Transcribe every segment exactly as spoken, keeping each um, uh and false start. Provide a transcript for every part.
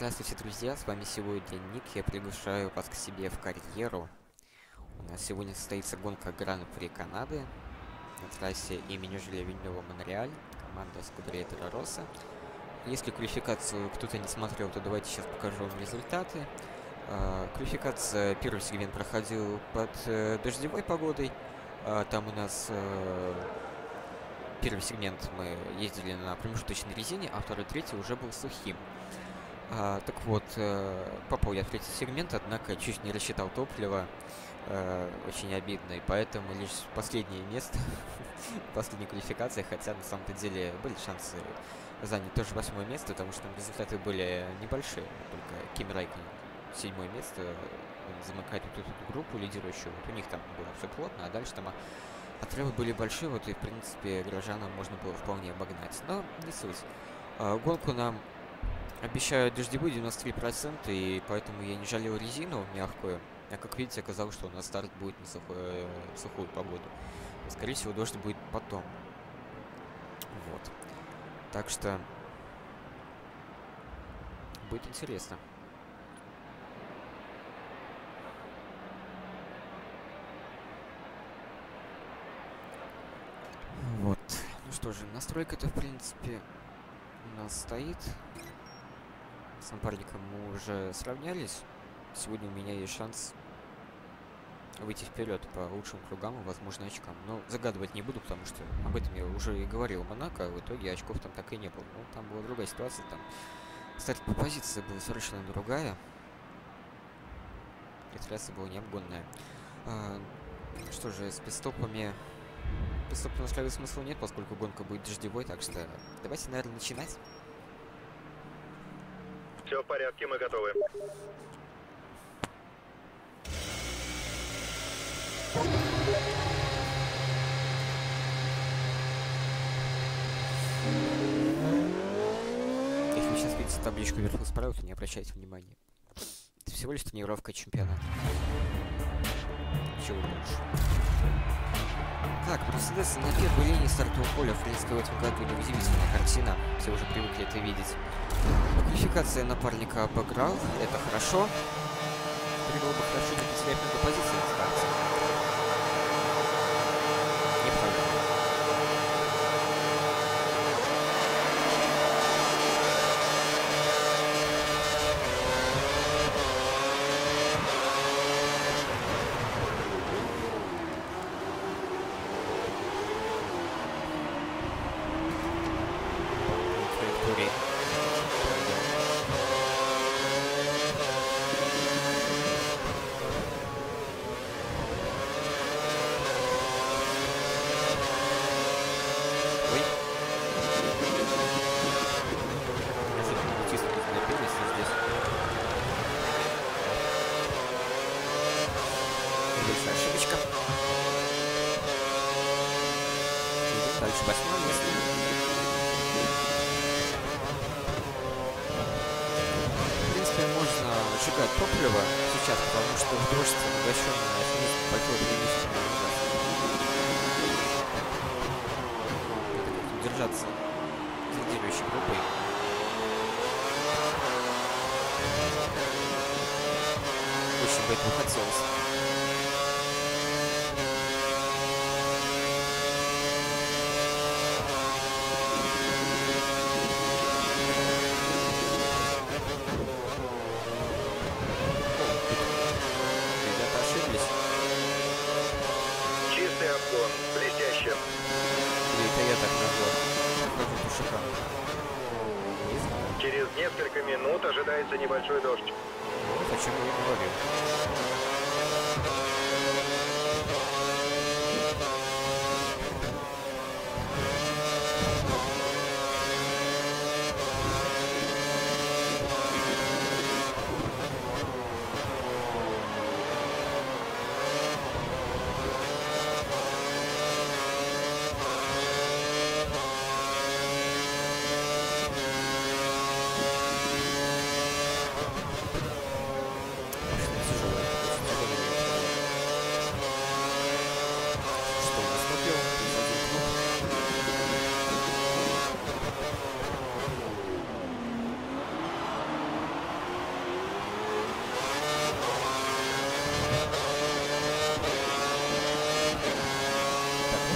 Здравствуйте, друзья, с вами сегодня Ник, я приглашаю вас к себе в карьеру. У нас сегодня состоится гонка Гран-при Канады на трассе имени Жюля Вильнёва-Монреаль, команда Скудерия Тора Росса. Если квалификацию кто-то не смотрел, то давайте сейчас покажу вам результаты. Uh, квалификация, первый сегмент проходил под uh, дождевой погодой. Uh, там у нас uh, первый сегмент мы ездили на промежуточной резине, а второй, третий уже был сухим. Uh, так вот, uh, попал я в третий сегмент, однако чуть не рассчитал топливо. Uh, очень обидно, и поэтому лишь последнее место в последней квалификации, хотя на самом-то деле были шансы занять тоже восьмое место, потому что результаты были небольшие, только Кими Рэйкконен седьмое место, он замыкает вот эту группу лидирующую, вот у них там было все плотно, а дальше там отрывы были большие, вот и в принципе горожанам можно было вполне обогнать, но не суть. А, гонку нам обещают дождевую девяносто три процента, и поэтому я не жалел резину мягкую, а как видите оказалось, что у нас старт будет на сухую, сухую погоду, скорее всего дождь будет потом, вот, так что будет интересно. Вот. Ну что же, настройка-то, в принципе, у нас стоит. С напарником мы уже сравнялись. Сегодня у меня есть шанс выйти вперед по лучшим кругам и, возможно, очкам. Но загадывать не буду, потому что об этом я уже и говорил Монако, а в итоге очков там так и не было. Ну, там была другая ситуация, там старт по позиции была совершенно другая. И трасса была необгонная. А, что же, с пидстопами... Пидстоп настраивать смысла нет, поскольку гонка будет дождевой, так что давайте, наверное, начинать. Все в порядке, мы готовы. Если вы сейчас видите табличку вверху справа, то не обращайте внимания. Это всего лишь тренировка чемпионата. Чего больше. Так, Мерседес на первой линии стартового поля, в принципе, в этом году неудивительная картина, все уже привыкли это видеть. Квалификация напарника обыграл, это хорошо. Теперь было бы хорошо не потерять много позиций на старте. Неправильно. Ошибочка. Идем дальше. Восьмое место. В принципе, можно сжигать топливо сейчас, потому что в дождь обращенное снизу большое преимущество. Держаться лидирующей группой. Очень бы этого хотелось. Чистый обгон, блестяще. Или это я так назвал? Как шикарно. Через несколько минут ожидается небольшой дождь. Вот о чем я и говорил.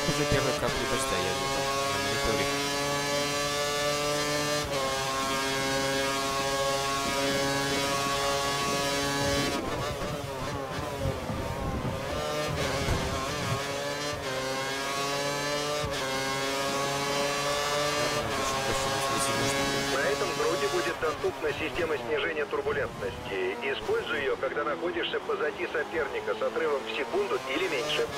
уже первые капли дождя я вижу на мониторе. На этом груди будет доступна система снижения турбулентности. Используй ее, когда находишься позади соперника с отрывом в секунду или меньше.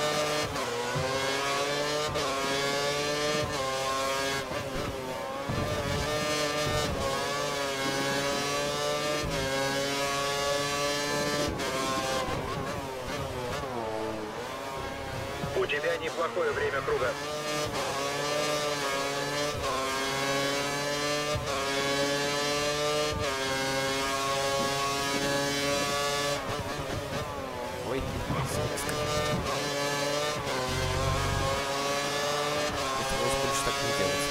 У тебя неплохое время круга. Ой, скользко. Это лучше больше так не делать.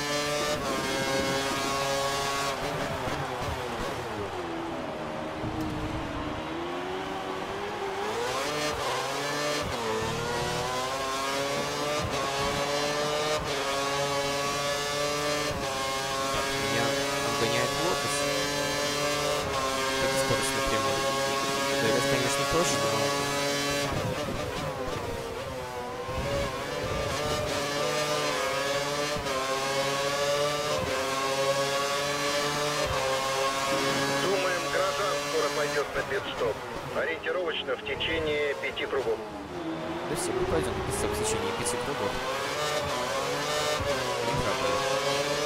Так, меня обгоняет лотос. Это скорость напрямую. Дэвид, конечно, тоже, но... Думаем, Грозан скоро пойдет на пит-стоп. Ориентировочно в течение пяти кругов. Да все, мы пойдем на пит-стоп в течение пяти кругов. Неправда.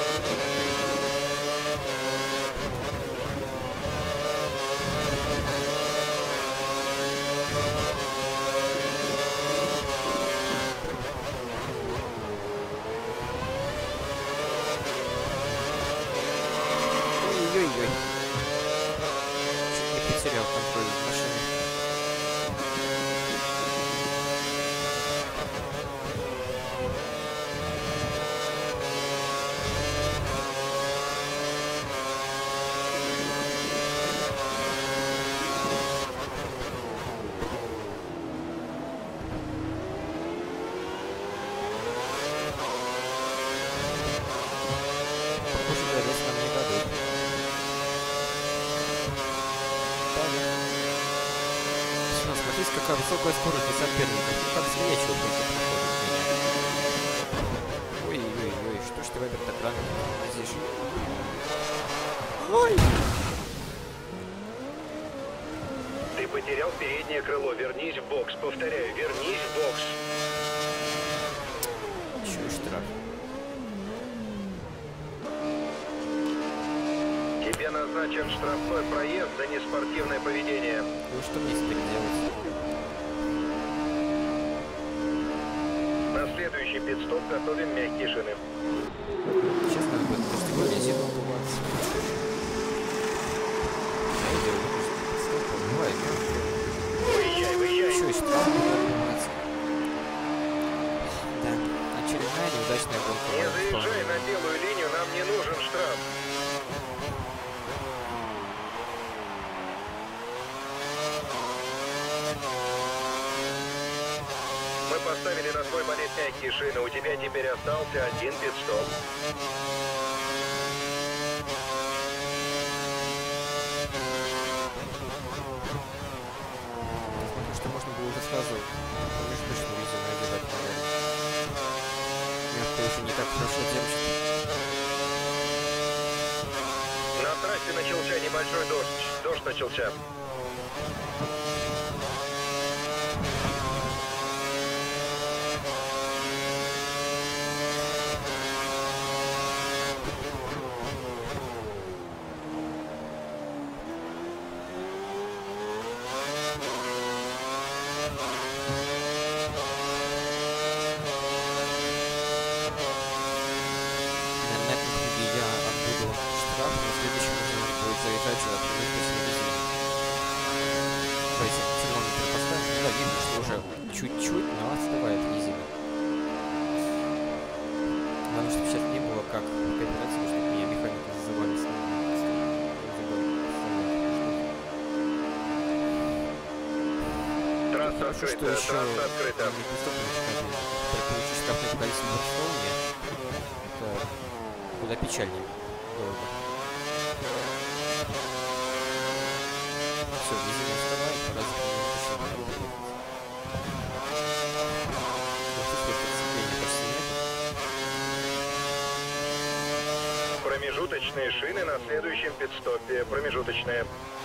Ой-ой-ой. Чуть не потерял контроль над машиной. Похоже, Дэвид нам не дадут. Смотрите, какая высокая скорость у соперника. Как змеячего просто проходит меня. Ой-ой-ой, что ж ты в этом так рано тормозишь? Ой! Ты потерял переднее крыло. Вернись в бокс. Повторяю, вернись в бокс. Еще и штраф. Тебе назначен штрафной проезд за неспортивное поведение. Ну что мне теперь делать? На следующий пит-стоп готовим мягкие шины. Сейчас надо будет дождевой резину обуваться. А я делаю пит-стоп, обуваю мягкие. Выезжай, выезжай. Еще и штраф надо обуваться. Да, очередная неудачная гонка. Не заезжай на белую линию, нам не нужен штраф. Мы поставили на свой болид мягкие шины. У тебя теперь остался один пит-стоп. Потому что можно было уже сразу междушную резину одевать, наверное. Мягко уже не так хорошо держит. На трассе начался небольшой дождь. Дождь начался. На этом круге я отбуду штраф, на следующем нужно будет заезжать в междушную резину. Давайте термометр поставим. Да, видно, что уже чуть-чуть, но отставает резина. Главное, чтобы сейчас не было как в кооперативе, чтобы меня механики зазывали с нами. Трасса Хорошо, что открыто. еще Трасса открыта. не преступность, как получить штрафное количество в Барселоне, это куда печальнее было бы. Все, вези нас вставай, пора закрыть. Промежуточные шины на следующем пит-стопе. Промежуточные.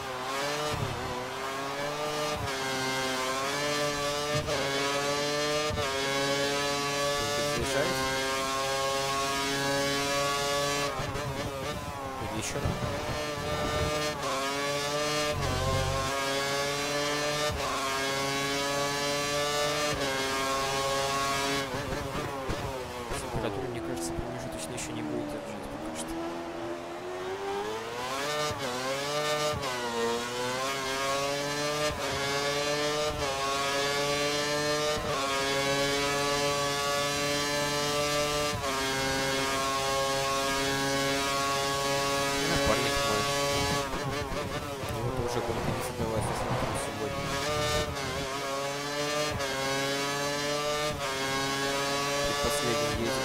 Еще температура, мне кажется, промежуточно еще не будет держать пока что. Напарник мой. Его тоже гонка не задалась, я смотрю сегодня. Предпоследний едет.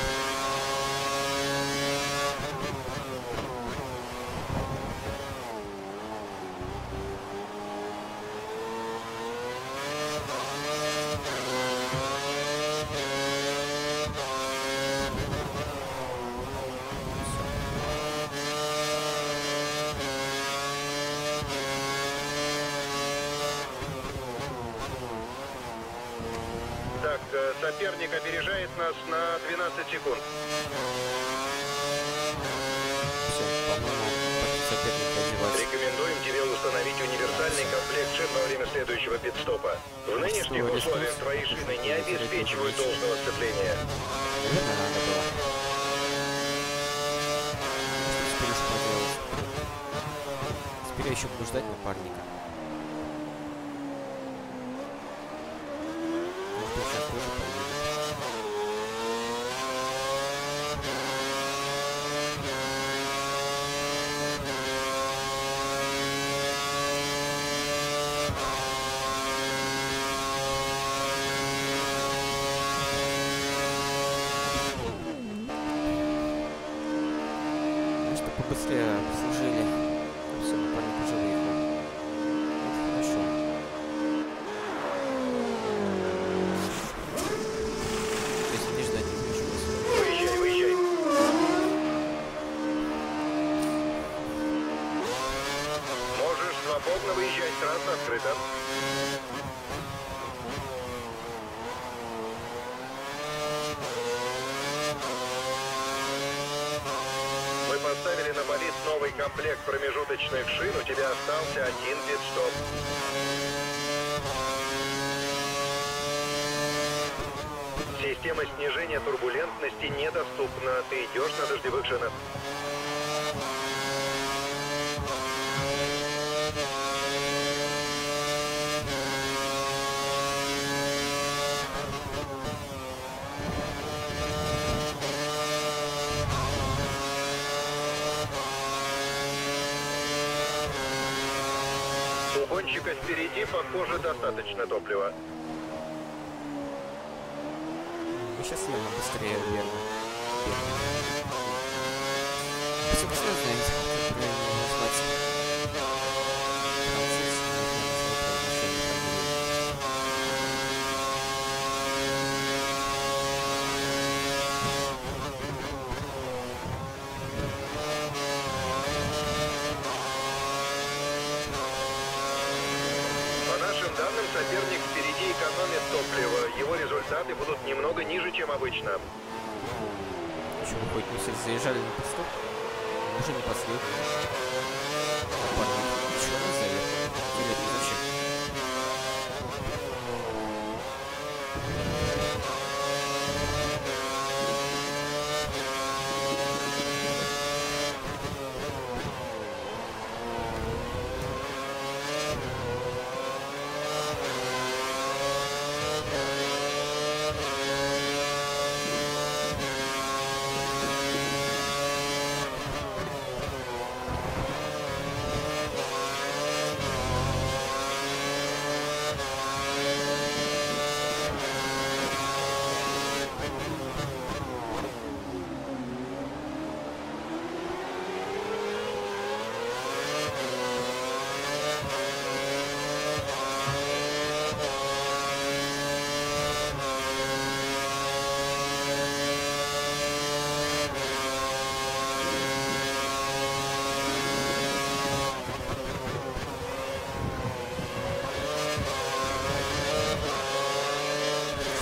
Так, э, соперник опережает нас на двенадцать секунд. Все, по-моему, соперник одевается. Рекомендуем тебе установить универсальный комплект шин во время следующего пит-стопа. В нынешних условиях твои шины не обеспечивают должного сцепления. Наверное, надо было. Теперь уж поделать. Теперь я еще буду ждать напарника. Может, он сейчас тоже поедет. Может, побыстрее служили. Все, напарник уже выехал. Это хорошо. То есть не ждать не пришлось. Выезжай, выезжай. Можешь свободно выезжать, трасса открыта. Мы поставили на болид новый комплект промежуточных шин. У тебя остался один пит-стоп. Система снижения турбулентности недоступна. Ты идешь на дождевых шинах. У гонщика впереди, похоже, достаточно топлива. Мы сейчас явно быстрее, верно. Все все знаете, как правильно назвать. Француз, По нашим данным, соперник впереди экономит топливо. Его результаты будут немного ниже, чем обычно. Еще выходит, мы все заезжали на пит-стоп. Уже не последний. Напарник еще раз заехал. Интересно, зачем?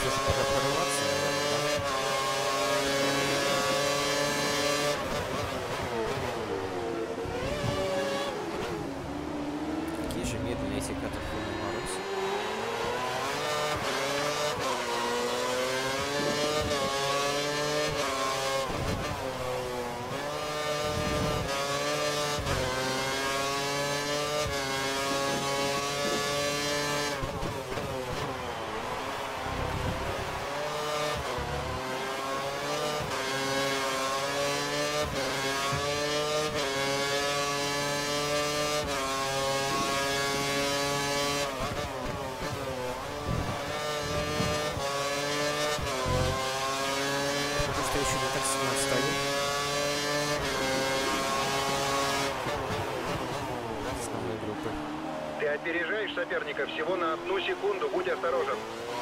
все же пора прорываться, наверное, да? Какие же медленные эти катафоны Маруси. Еще не так сильно отстаю. Основной группы. Ты опережаешь соперника всего на одну секунду, будь осторожен.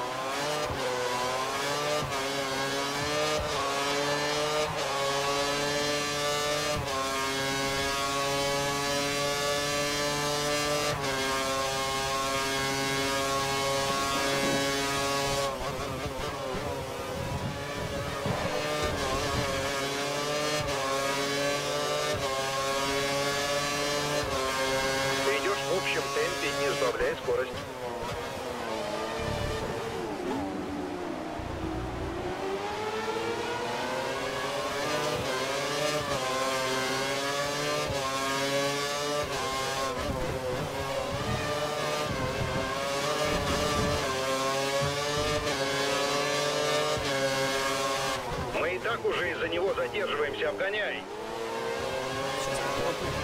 В общем темпе, не сбавляй скорость. Мы и так уже из-за него задерживаемся, обгоняй. Сейчас попробуем.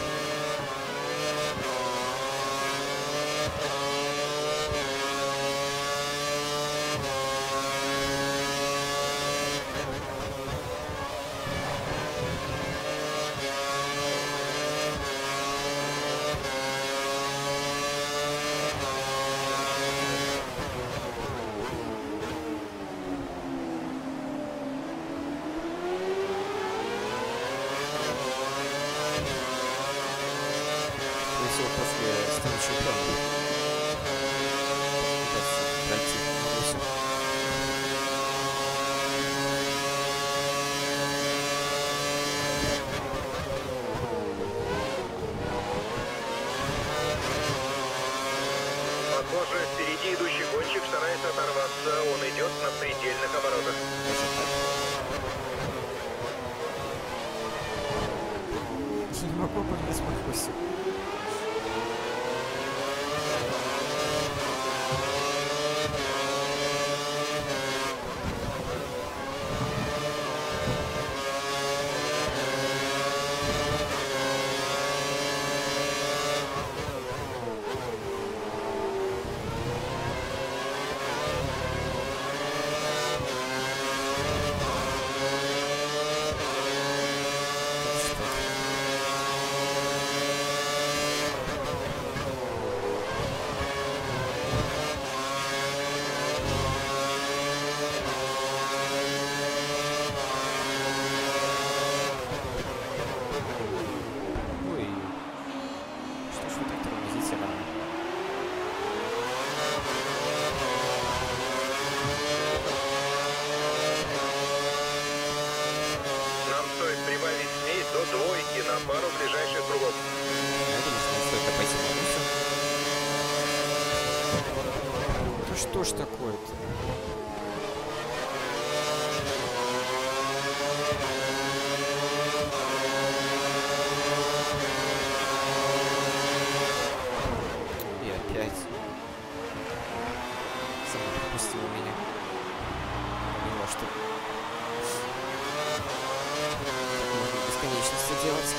После стали чемпионом. Придется пройти Марусю. Похоже, впереди идущий гонщик старается оторваться. Он идет на предельных оборотах. Не могу обогнать Марусю. До двойки на пару ближайших кругов. Я думаю, что стоит обойти Марусю. Да что ж такое-то? И опять сама пропустила меня. Поняла, что можно бесконечности делать.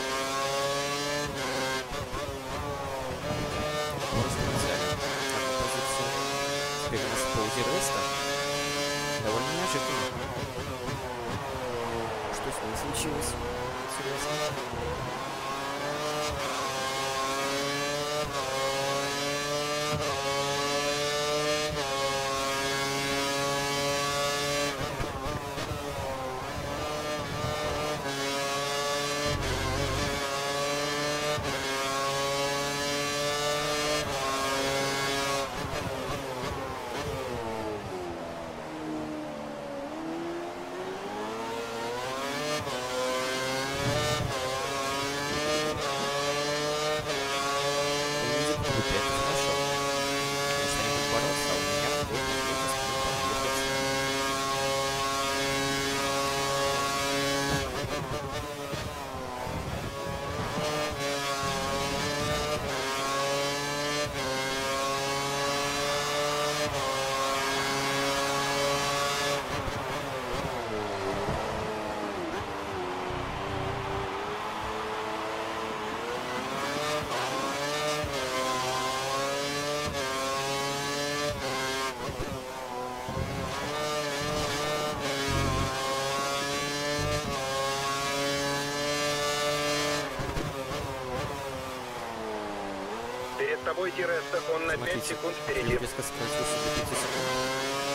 Просто взяли одну позицию. Теперь у нас паузи Реста. Довольно неожиданно. Что с ней случилось? Интересно. тобой, Тиреста, он на пять секунд впереди. Резко сократился до пяти секунд.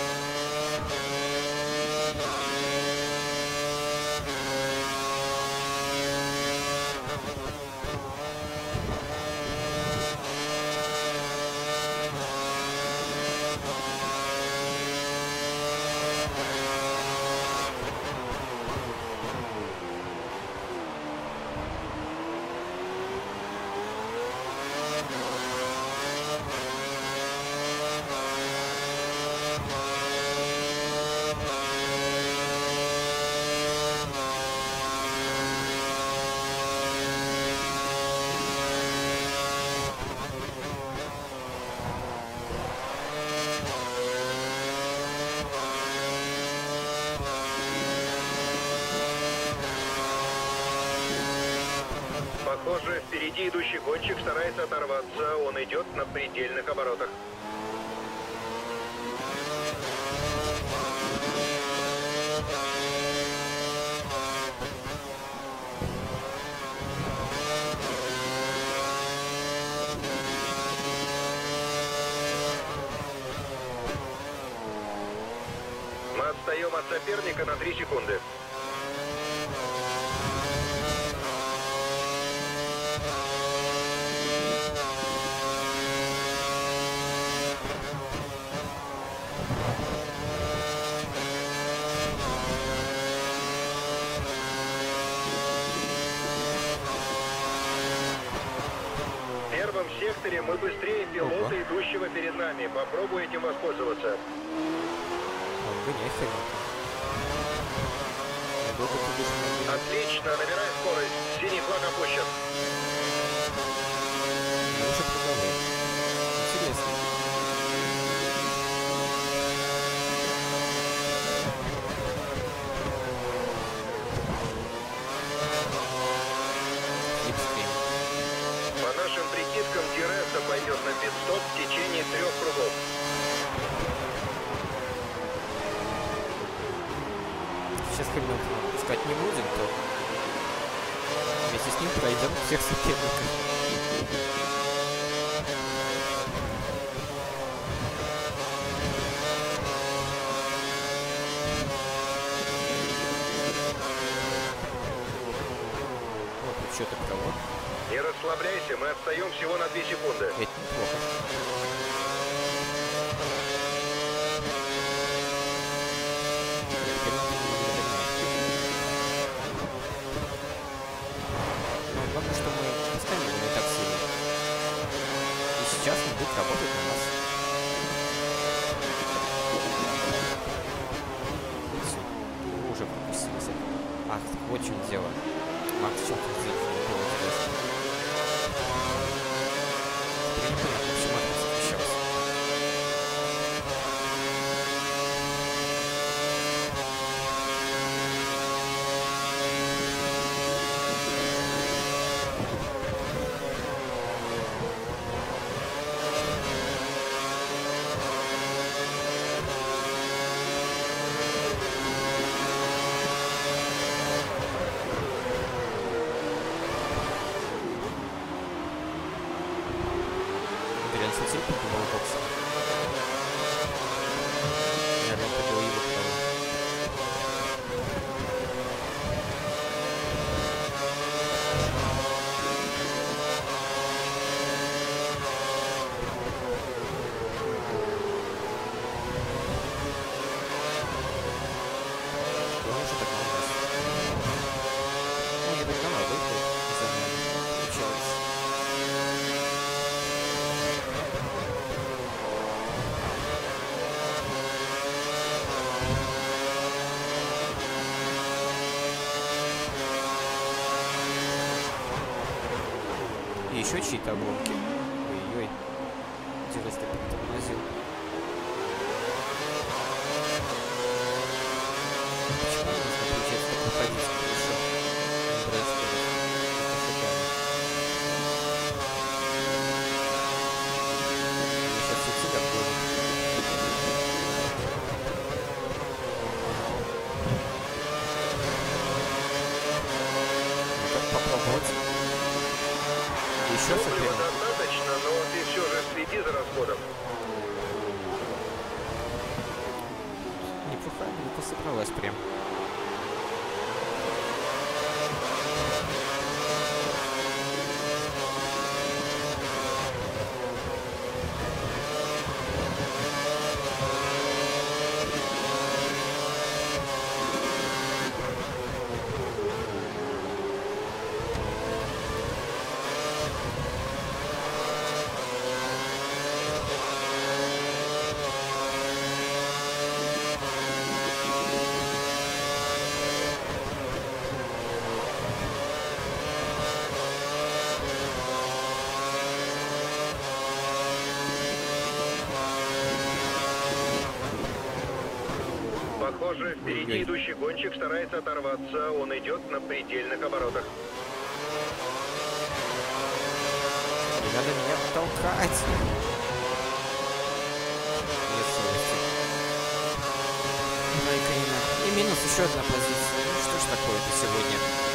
Похоже, впереди идущий гонщик старается оторваться, он идет на предельных оборотах. Мы отстаем от соперника на три секунды. В первом секторе мы быстрее пилота, Ого. идущего перед нами. Попробуй этим воспользоваться. Гоняй, хрен. Долго ты будешь нагонять? Отлично, набирай скорость. Синий флаг опущен. Ну, уже продавай. Интересно. Слипстрим. По нашим прикидкам, Тиреста пойдет на пит-стоп в течение трех кругов. Сейчас Хэмилтона пускать не будем, то вместе с ним пройдем всех соперников. Вот тут что-то кого. Не расслабляйся, мы отстаем всего на две секунды. Это неплохо. Ну, главное, что мы постоянно не так сильно. И сейчас он будет работать на нас. И всё. Ну, уже пропустился. Ах, вот в чем дело. Макс что-то сделал, не было интересно. Теперь непонятно, почему он защищался. Реально совсем придумал бокса. Наверное, это было его право. Что он уже так на нас? Ну, не догнал, выиграл за нами. Получилось. И еще чьи-то обломки. Ой-ой. Интересно, притормозил. Почему у нас не получается так выходить? Хорошо. Набирать скорость. Это шикарно. Я сейчас все тебя обгоню. Ну как попробовать? Еще Топлива соперник. достаточно, но ты все следи за расходом. Неплохо, не пособралась прям. Похоже, впереди Ой-ой. идущий гонщик старается оторваться. Он идет на предельных оборотах. Не надо меня толкать. Нет совести. Ну и Карина. И минус еще одна позиция. Ну что ж такое-то сегодня?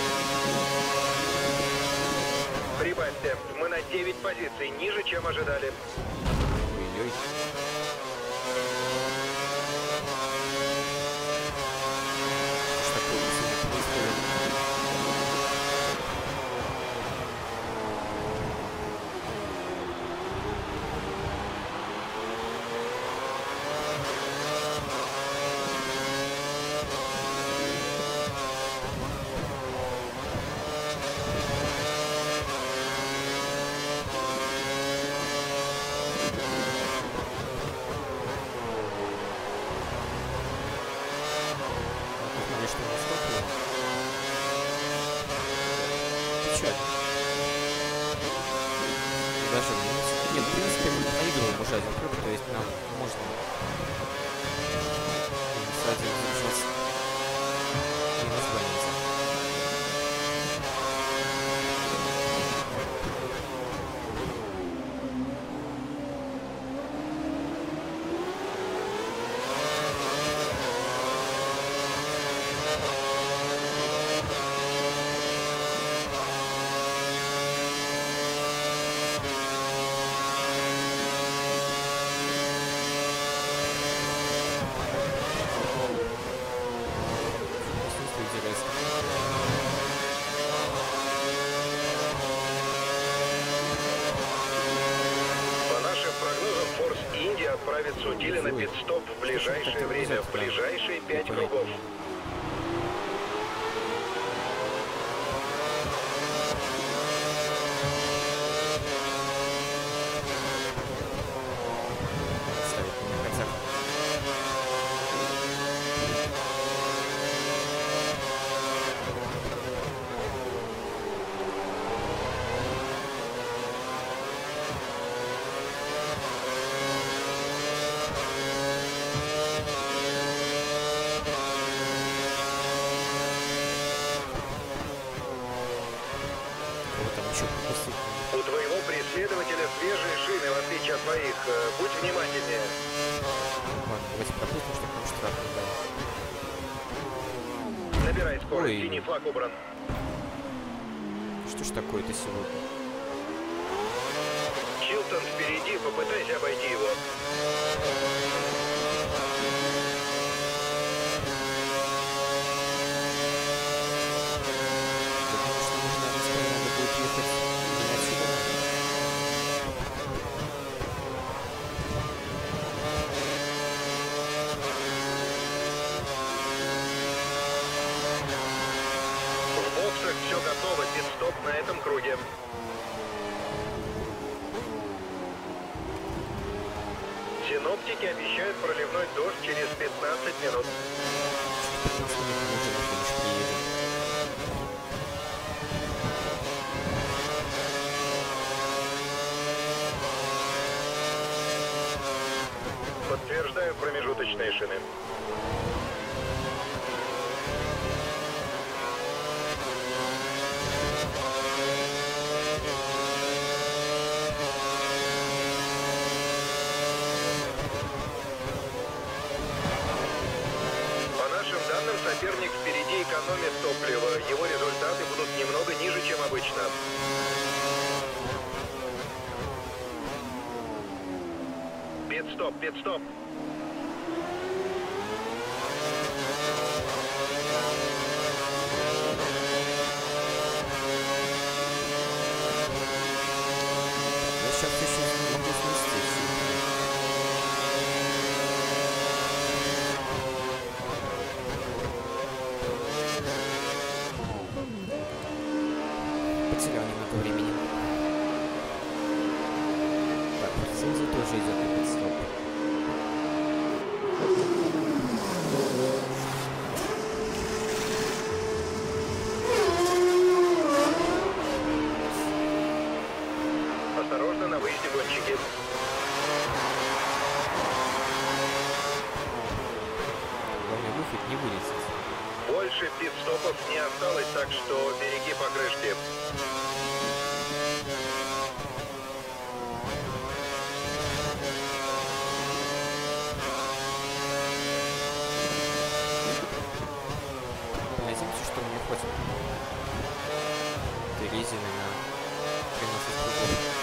Прибавьте. Мы на девять позиций ниже, чем ожидали. Ой-ой. Что ж такое сегодня происходит? Посмотри, что у нас такое. Печально. Даже минус. Нет, в принципе, мы проигрываем уже один круг, то есть нам можно минус один держаться. Минус граница. Интересно. По нашим прогнозам, Форс Индия отправит Судили на пит-стоп в ближайшее время, в ближайшие пять кругов. Ставить меня хотя бы. Кого там еще пропустить? У твоего преследователя свежие шины, в отличие от твоих. Э, Будь внимательнее. Ладно, давайте пропустим, чтобы нам штраф не дали. Набирай скорость, Ой. синий флаг убран. Что ж такое-то сегодня? Чилтон впереди, попытайся обойти его. Потому что нужно, скоро надо будет ехать именно отсюда. В боксах все готово, пит-стоп на этом круге. Синоптики обещают проливной дождь через пятнадцать минут. пятнадцать минут мы уже на финиш приедем. Подтверждаю промежуточные шины. По нашим данным, соперник впереди экономит топливо. Его результаты будут немного ниже, чем обычно. Пит-стоп, пит-стоп. Я сейчас еще могу снести все. Потерял немного времени. Так, Форсензи тоже идет на пит-стоп. Осторожно на выезде, гонщики. Главный выход не вылезет. Больше пит-стопов не осталось, так что береги покрышки. Надеемся, что мне хватит этой резины на тринадцать кругов.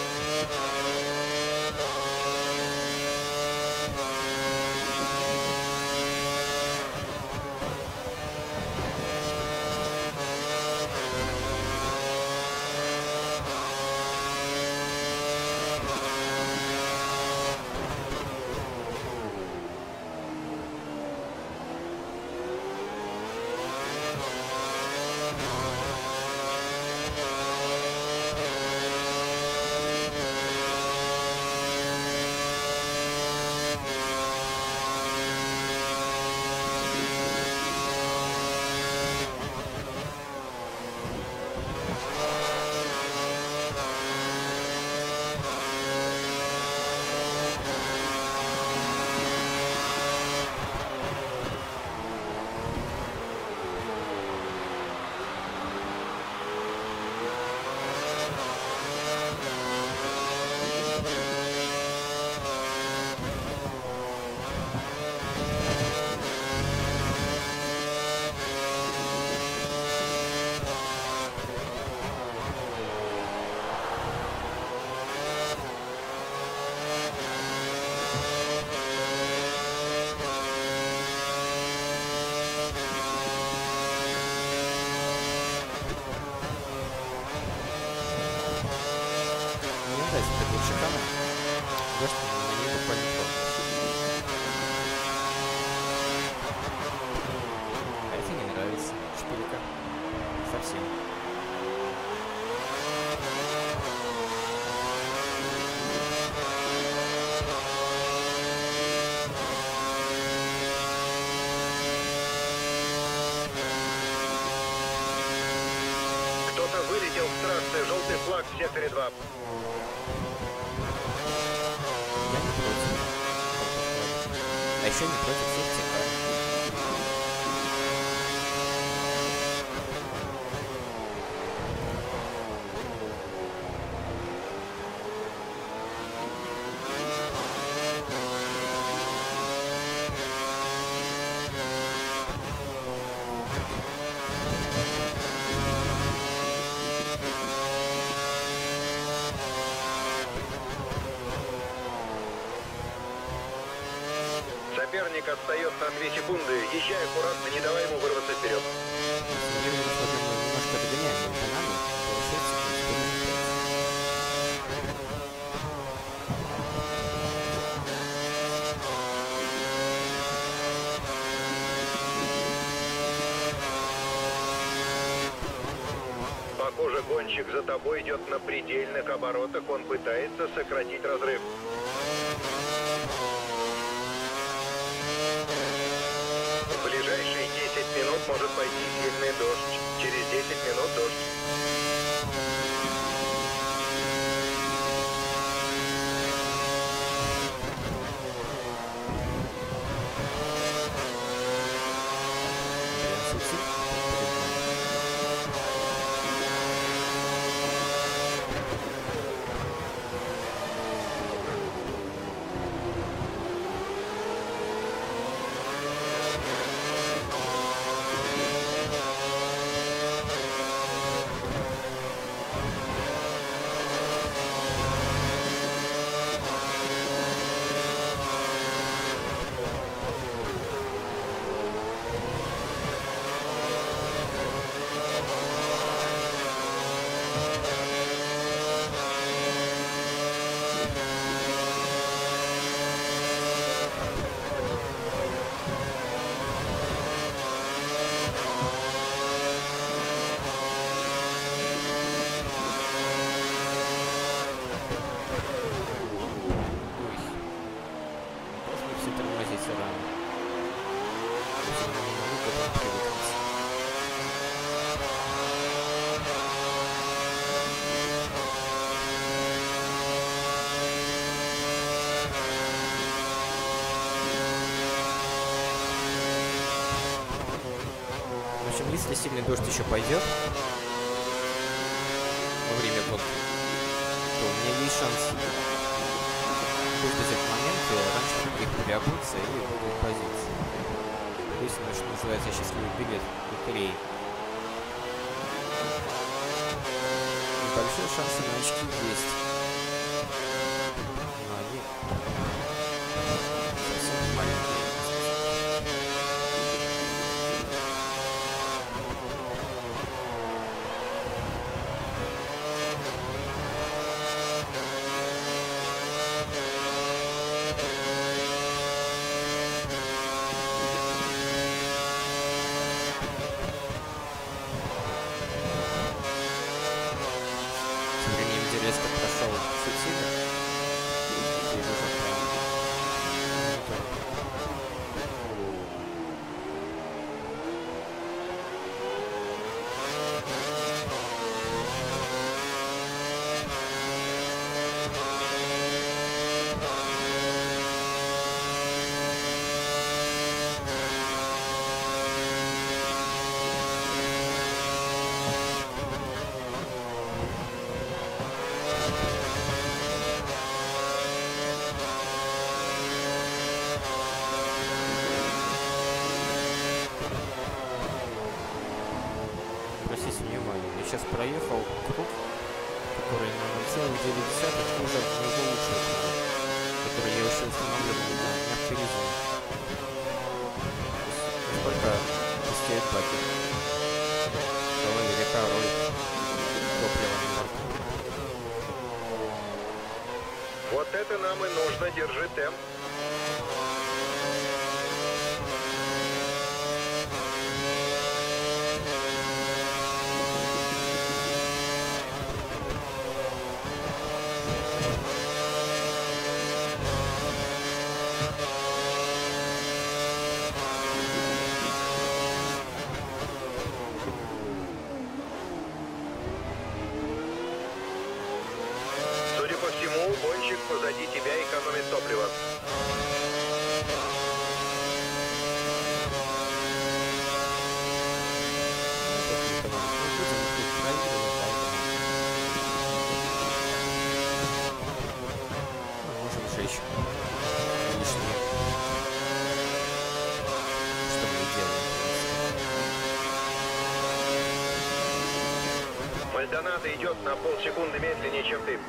Нравится такой шикарный. Дождь на ней буквально просто. А это не нравится. Шпилька. Совсем. Кто-то вылетел в трассе. Желтый флаг в секторе два. Я не против. А еще не против септика. Соперник отстает на две секунды. Езжай аккуратно, не давай ему вырваться вперед. Смотрю, мы немножко догоняем на канале. Получается, Похоже, гонщик за тобой идет на предельных оборотах. Он пытается сократить разрыв. В ближайшие десять минут может пойти сильный дождь. Через десять минут дождь. привыкнуть. В общем, если сильный дождь еще пойдет во время гонки, то у меня есть шанс выждать этот момент и раньше их переобуться и выиграть позиции. То есть, ну, что называется, счастливый билет лотереи. Небольшие шансы на очки есть. Но они совсем маленькие. Резко прошел субсидий. И уже сейчас проехал круг, который на ноль целых девять десятых хуже моего лучшего круга, который я еще устанавливал на мягкой резине. Сколько пустеет баки? Кого велика роль топлива на борту. Вот это нам и нужно, держи темп. Гонщик позади тебя экономит топливо. Можем сжечь лишнее. Что мы делаем? Мальдонадо идет на полсекунды медленнее, чем ты.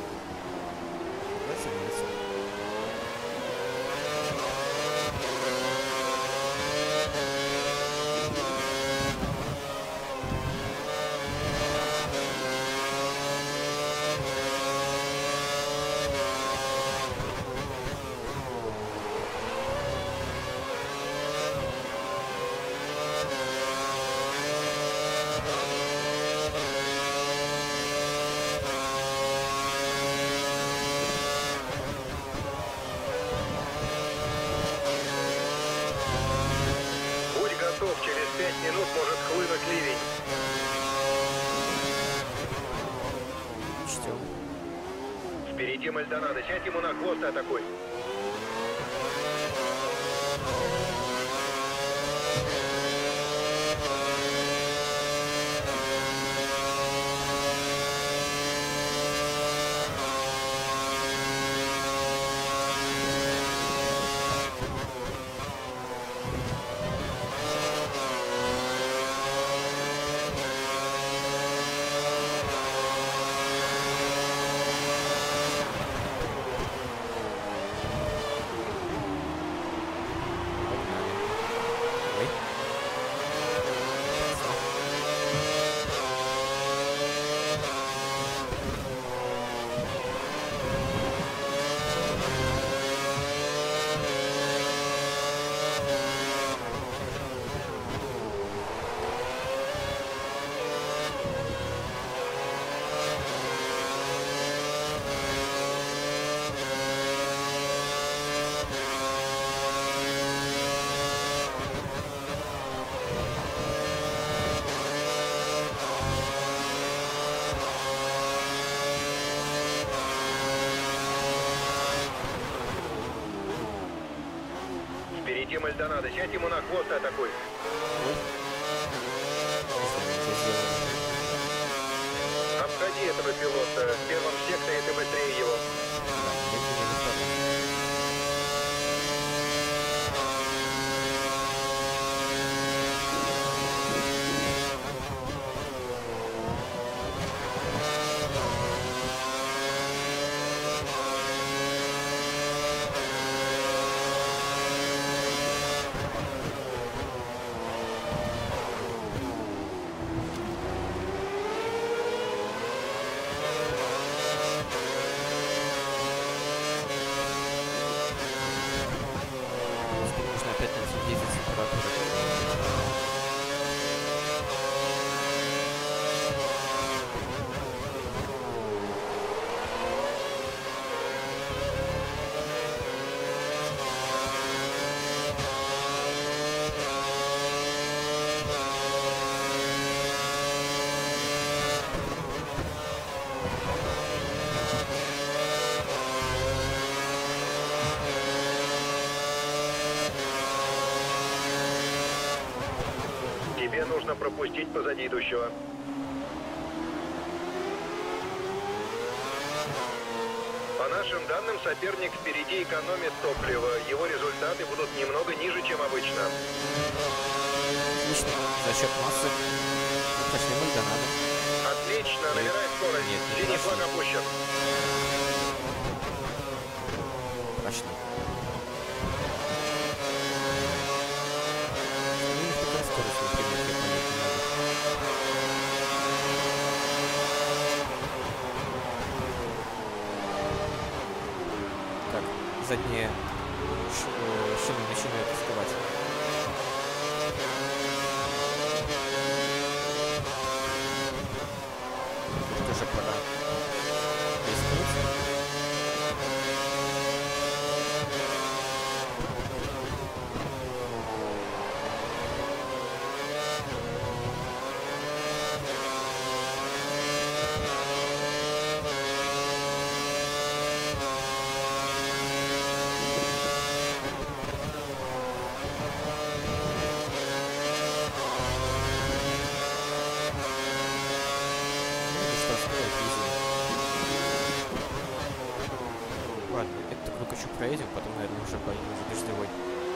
Через пять минут может хлынуть ливень. Что? Впереди Мальдонадо. Сядь ему на хвост и атакуй. Мальдонадо, сядь ему на хвост и атакуй. Обходи этого пилота. В первом секторе ты быстрее его. Тебе нужно пропустить позади идущего. По нашим данным, соперник впереди экономит топливо. Его результаты будут немного ниже, чем обычно. Отлично. За счет массы прошли Мальдонадо. Отлично. Набирай скорость. Нет, не Синий прошли. флаг опущен. Прошли. Ну, у них такая скорость, например, я понять не могу. Так, задние ш- э, шины начинают уставать. Тоже пора рискнуть. Ну, что стоит, изи. Ладно, этот круг еще проедем, потом, наверное, уже поедем за дождевой.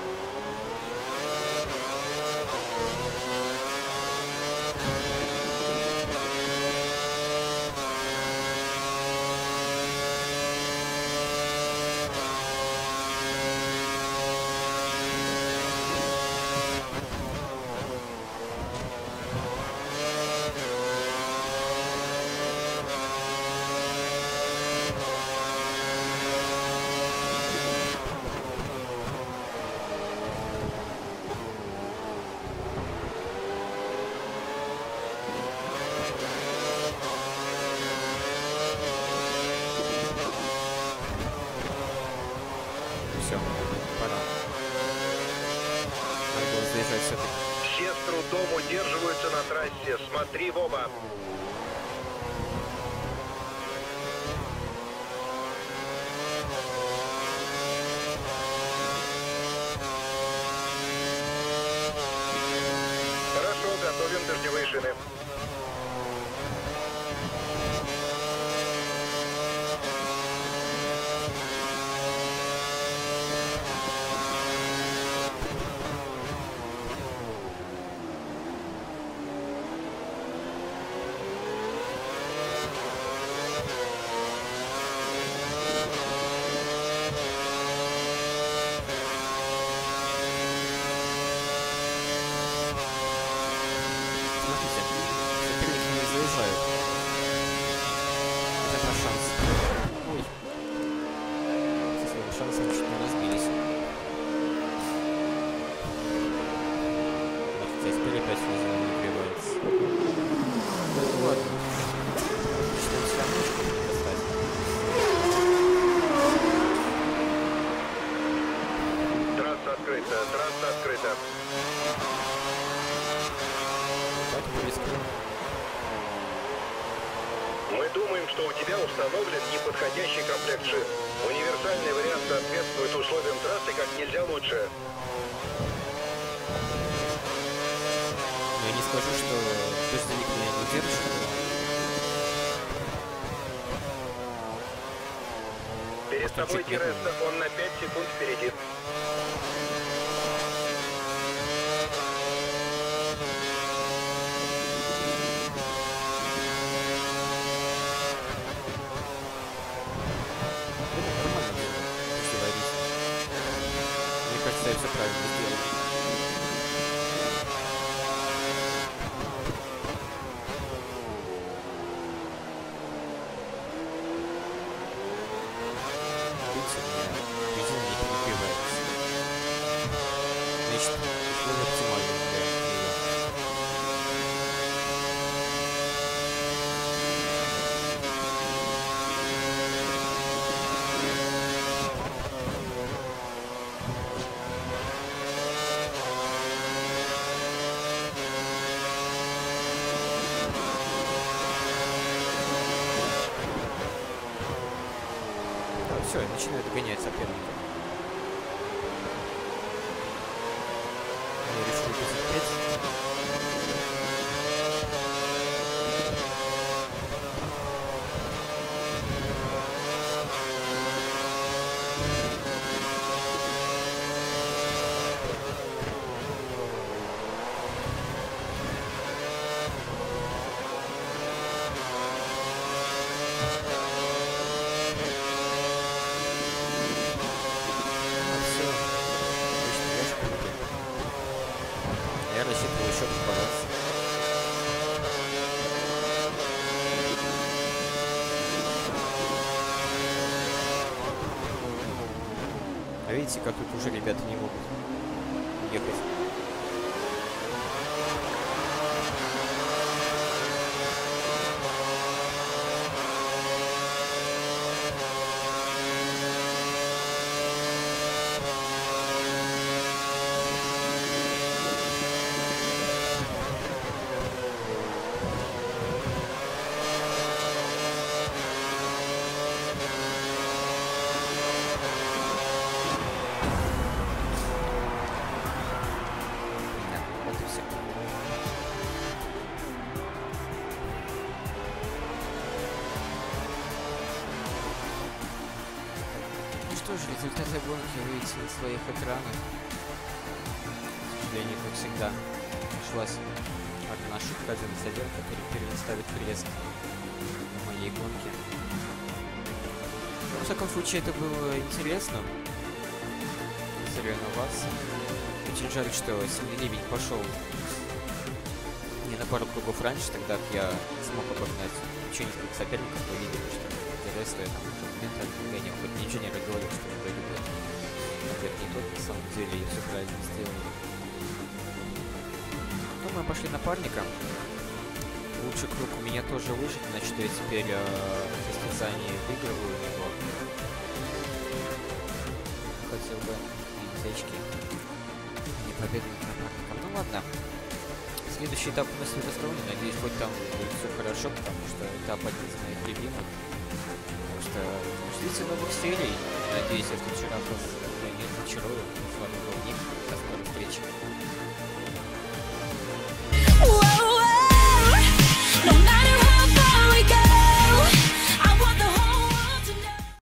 Все, пора. Надо было заезжать с этой. Все с трудом удерживаются на трассе. Смотри в оба. Хорошо, готовим дождевые шины. Смотрите, соперники не заезжают. Это наш шанс. Ой. Со своим шансом чуть не разбились. Здесь теперь опять не нагревается. Ладно. Начнем с рамочки достать. Трасса открыта, трасса открыта. Так, мы рискуем. Мы думаем, что у тебя установлен неподходящий комплект шин. Универсальный вариант соответствует условиям трассы как нельзя лучше. скажу, что дождевик меня не держит. Перед тобой Тиреста, он на пять секунд впереди. Мне кажется, я все правильно сделал. Значит, условия оптимальные для него. Да, все, я начинаю догонять соперника. Я решил пятьдесят пять. Я рассчитывал еще побороться. А видите, как тут уже ребята не могут ехать. Что ж, результаты гонки вы видите на своих экранах. К сожалению, как всегда, нашлась одна ошибка, один инцидент, который переставит крест на моей гонке. Но, в всяком случае, это было интересно соревноваться. Очень жаль, что сильный ливень пошел не на пару кругов раньше, тогда как я смог обогнать еще несколько соперников, но видел, что интересно, я там уже моментально гонял. Хоть инженер говорил, что вроде бы ответ не тот, на самом деле я все правильно сделал. Ну, мы пошли напарника. Лучший круг у меня тоже выжит, значит, я теперь э, в состязании выигрываю его. Хотел бы видеть очки. Не победу над напарником. Ну ладно. Следующий этап у нас в Светостоуне. Надеюсь, хоть там будет все хорошо, потому что этап один из моих любимых. Так что ждите новых серий. Надеюсь, я в следующий раз вас не разочарую.